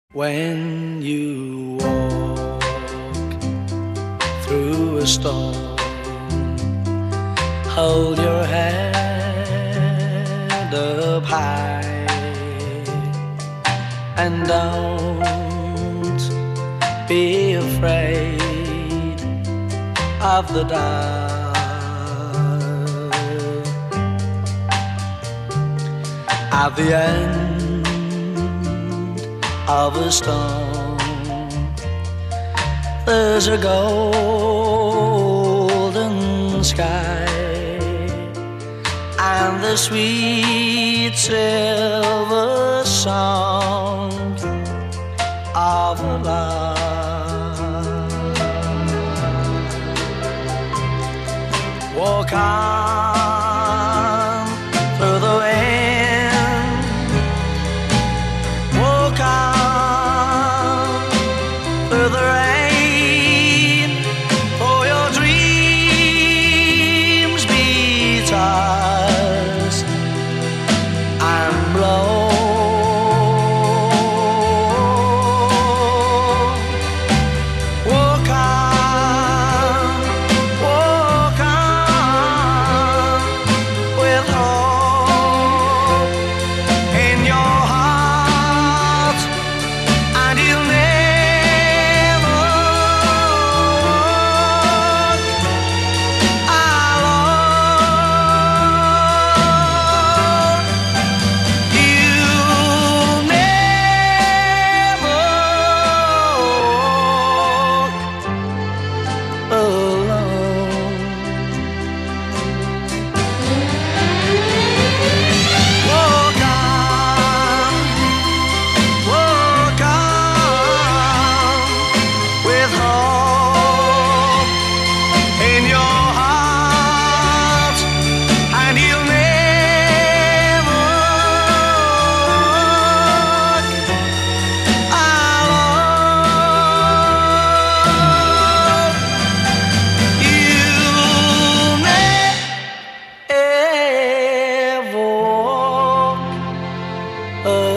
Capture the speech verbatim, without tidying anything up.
When you walk through a storm, hold your head up high and don't be afraid of the dark. At the end of a storm, there's a golden sky and the sweet silver song of a lark. Walk on through the wind, walk on through the rain, for your dreams be tossed and blown. Walk on, walk on, with hope in your heart, and you'll never walk alone. You'll never walk alone. Walk on, walk on, with hope in your heart, and you'll never walk alone. You'll never walk alone.